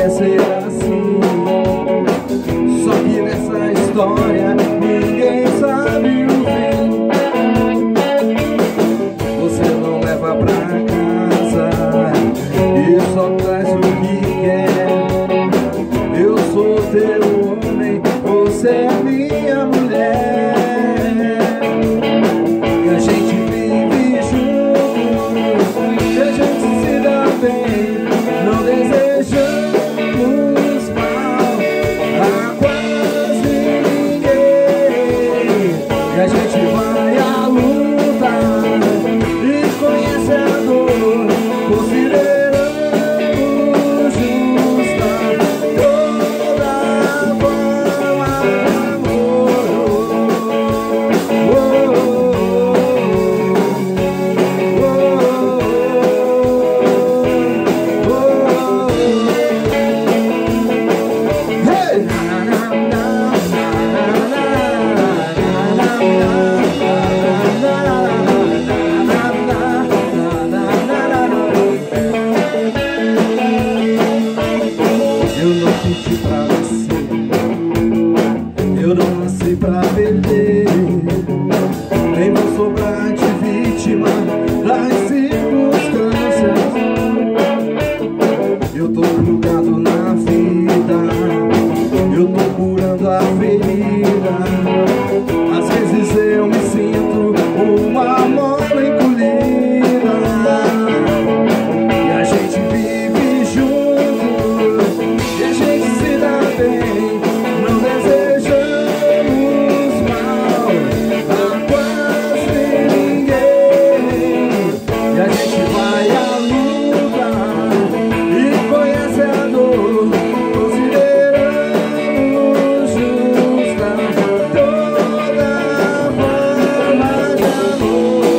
quer ser assim. Só que nessa história ninguém sabe o fim. Você não leva pra casa e só traz o que quer. Eu sou teu homem, você é minha mulher. E a gente vive junto, e a gente se dá bem. Não desejamos mal a quase ninguém. E a gente vai à luta e conhece a dor, consideramos justa toda forma de eu não nasci pra perder, nem vou sobrar de vítima das circunstâncias. Eu tô plugado na vida, eu tô curando a ferida. Às vezes eu me sinto uma mola encolhida. E a gente vive junto, e a gente se dá bem. Não desejamos mal a quase ninguém. E a gente vai à luta e conhece a dor, consideramos justa toda forma de amor.